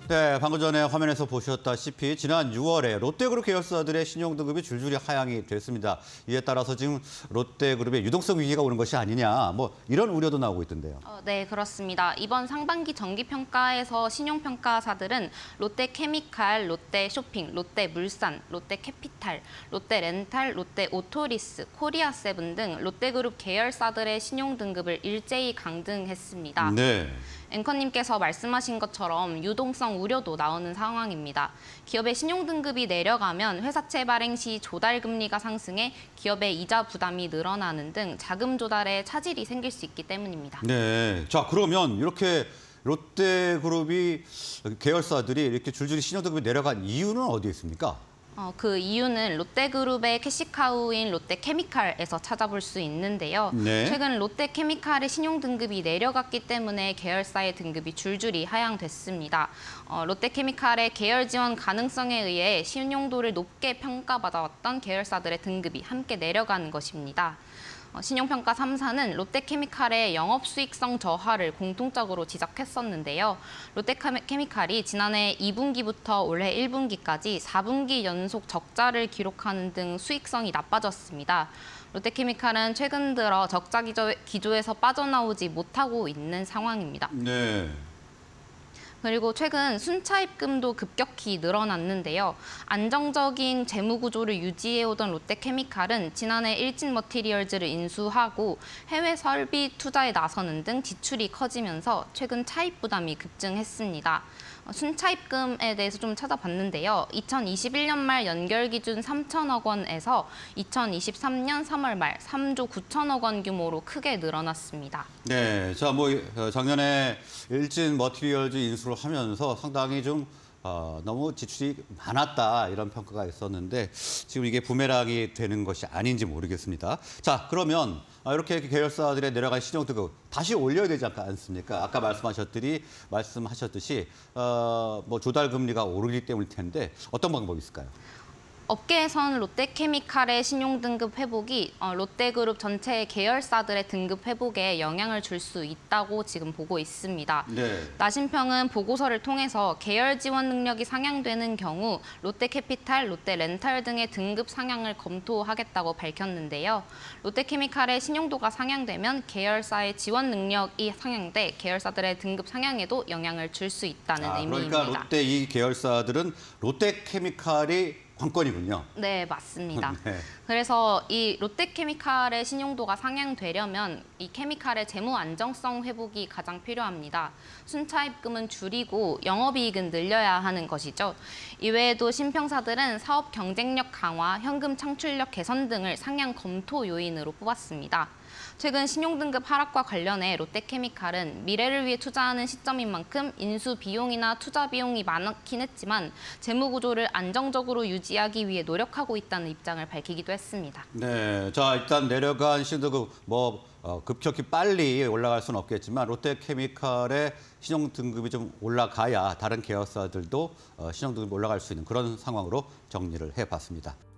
네, 방금 전에 화면에서 보셨다시피 지난 6월에 롯데그룹 계열사들의 신용등급이 줄줄이 하향이 됐습니다. 이에 따라서 지금 롯데그룹의 유동성 위기가 오는 것이 아니냐, 이런 우려도 나오고 있던데요. 네, 그렇습니다. 이번 상반기 정기평가에서 신용평가사들은 롯데케미칼, 롯데쇼핑, 롯데물산, 롯데캐피탈, 롯데렌탈, 롯데오토리스, 코리아세븐 등 롯데그룹 계열사들의 신용등급을 일제히 강등했습니다. 네. 앵커님께서 말씀하신 것처럼 유동성 우려도 나오는 상황입니다. 기업의 신용등급이 내려가면 회사채 발행 시 조달금리가 상승해 기업의 이자 부담이 늘어나는 등 자금 조달에 차질이 생길 수 있기 때문입니다. 네, 자 그러면 이렇게 롯데그룹이 계열사들이 이렇게 줄줄이 신용등급이 내려간 이유는 어디에 있습니까? 그 이유는 롯데그룹의 캐시카우인 롯데케미칼에서 찾아볼 수 있는데요. 네. 최근 롯데케미칼의 신용등급이 내려갔기 때문에 계열사의 등급이 줄줄이 하향됐습니다. 롯데케미칼의 계열 지원 가능성에 의해 신용도를 높게 평가받아왔던 계열사들의 등급이 함께 내려가는 것입니다. 신용평가 3사는 롯데케미칼의 영업수익성 저하를 공통적으로 지적했었는데요. 롯데케미칼이 지난해 2분기부터 올해 1분기까지 4분기 연속 적자를 기록하는 등 수익성이 나빠졌습니다. 롯데케미칼은 최근 들어 적자 기조에서 빠져나오지 못하고 있는 상황입니다. 네. 그리고 최근 순차입금도 급격히 늘어났는데요. 안정적인 재무 구조를 유지해오던 롯데케미칼은 지난해 일진머티리얼즈를 인수하고 해외 설비 투자에 나서는 등 지출이 커지면서 최근 차입 부담이 급증했습니다. 순차입금에 대해서 좀 찾아봤는데요. 2021년 말 연결 기준 3천억 원에서 2023년 3월 말 3조 9천억 원 규모로 크게 늘어났습니다. 네, 자 작년에 일진 머티리얼즈 인수를 하면서 상당히 좀 너무 지출이 많았다 이런 평가가 있었는데 지금 이게 부메랑이 되는 것이 아닌지 모르겠습니다. 자, 그러면 이렇게 계열사들의 내려간 신용등급 다시 올려야 되지 않습니까? 아까 말씀하셨듯이 조달금리가 오르기 때문일 텐데 어떤 방법이 있을까요? 업계에선 롯데케미칼의 신용등급 회복이 롯데그룹 전체 계열사들의 등급 회복에 영향을 줄 수 있다고 지금 보고 있습니다. 네. 나신평은 보고서를 통해서 계열 지원 능력이 상향되는 경우 롯데캐피탈, 롯데렌탈 등의 등급 상향을 검토하겠다고 밝혔는데요. 롯데케미칼의 신용도가 상향되면 계열사의 지원 능력이 상향돼 계열사들의 등급 상향에도 영향을 줄 수 있다는 의미입니다. 그러니까 롯데 이 계열사들은 롯데케미칼이 관건이군요. 네, 맞습니다. 네. 그래서 이 롯데케미칼의 신용도가 상향되려면 이 케미칼의 재무 안정성 회복이 가장 필요합니다. 순차입금은 줄이고 영업이익은 늘려야 하는 것이죠. 이외에도 신평사들은 사업 경쟁력 강화, 현금 창출력 개선 등을 상향 검토 요인으로 뽑았습니다. 최근 신용등급 하락과 관련해 롯데케미칼은 미래를 위해 투자하는 시점인 만큼 인수 비용이나 투자 비용이 많긴 했지만 재무 구조를 안정적으로 유지하기 위해 노력하고 있다는 입장을 밝히기도 했습니다. 네, 자 일단 내려간 신용등급 급격히 빨리 올라갈 수는 없겠지만 롯데케미칼의 신용등급이 좀 올라가야 다른 계열사들도 신용등급이 올라갈 수 있는 그런 상황으로 정리를 해봤습니다.